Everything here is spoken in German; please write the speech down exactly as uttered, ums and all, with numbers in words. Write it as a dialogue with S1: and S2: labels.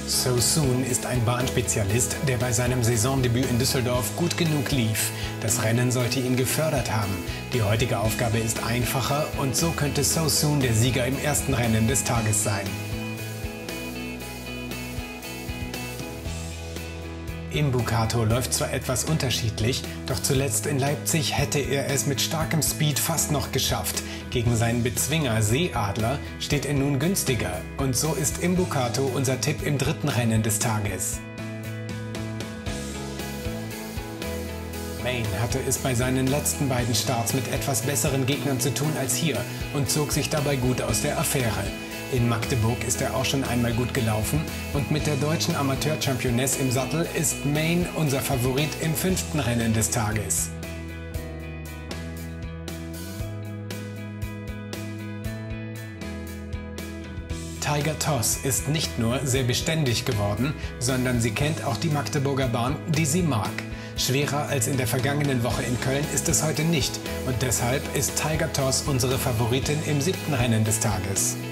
S1: So Soon ist ein Bahnspezialist, der bei seinem Saisondebüt in Düsseldorf gut genug lief. Das Rennen sollte ihn gefördert haben. Die heutige Aufgabe ist einfacher und so könnte So Soon der Sieger im ersten Rennen des Tages sein. Imbukato läuft zwar etwas unterschiedlich, doch zuletzt in Leipzig hätte er es mit starkem Speed fast noch geschafft. Gegen seinen Bezwinger Seeadler steht er nun günstiger und so ist Imbukato unser Tipp im dritten Rennen des Tages. Main hatte es bei seinen letzten beiden Starts mit etwas besseren Gegnern zu tun als hier und zog sich dabei gut aus der Affäre. In Magdeburg ist er auch schon einmal gut gelaufen und mit der deutschen Amateur-Championess im Sattel ist Main unser Favorit im fünften Rennen des Tages. Tiger Toss ist nicht nur sehr beständig geworden, sondern sie kennt auch die Magdeburger Bahn, die sie mag. Schwerer als in der vergangenen Woche in Köln ist es heute nicht und deshalb ist Tiger Toss unsere Favoritin im siebten Rennen des Tages.